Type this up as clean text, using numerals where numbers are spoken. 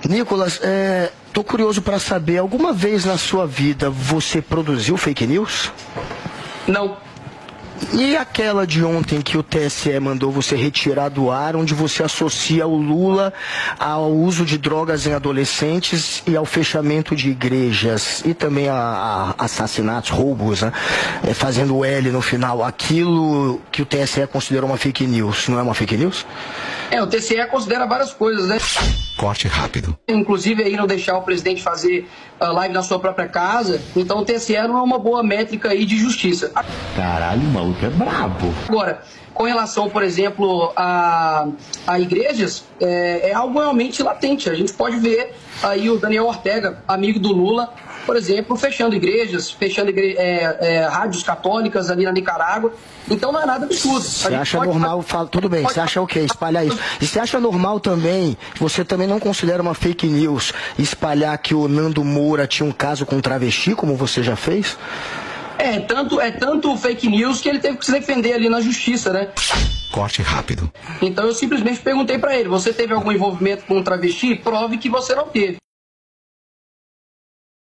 Nicolas, tô curioso para saber, alguma vez na sua vida você produziu fake news? Não. E aquela de ontem que o TSE mandou você retirar do ar, onde você associa o Lula ao uso de drogas em adolescentes e ao fechamento de igrejas e também a assassinatos, roubos, né? Fazendo o L no final, aquilo que o TSE considerou uma fake news, não é uma fake news? O TSE considera várias coisas, né? Corte rápido. Inclusive aí não deixar o presidente fazer live na sua própria casa, então o TSE não é uma boa métrica aí de justiça. Caralho, o maluco é brabo. Agora, com relação, por exemplo, a igrejas, é algo realmente latente. A gente pode ver aí o Daniel Ortega, amigo do Lula, por exemplo, fechando igrejas, fechando rádios católicas ali na Nicarágua. Então não é nada absurdo. Você acha normal, tudo bem, você acha o quê? Espalhar isso. E você acha normal também, você também não considera uma fake news, espalhar que o Nando Moura tinha um caso com um travesti, como você já fez? É tanto fake news que ele teve que se defender ali na justiça, né? Corte rápido. Então eu simplesmente perguntei pra ele, você teve algum envolvimento com um travesti? Prove que você não teve.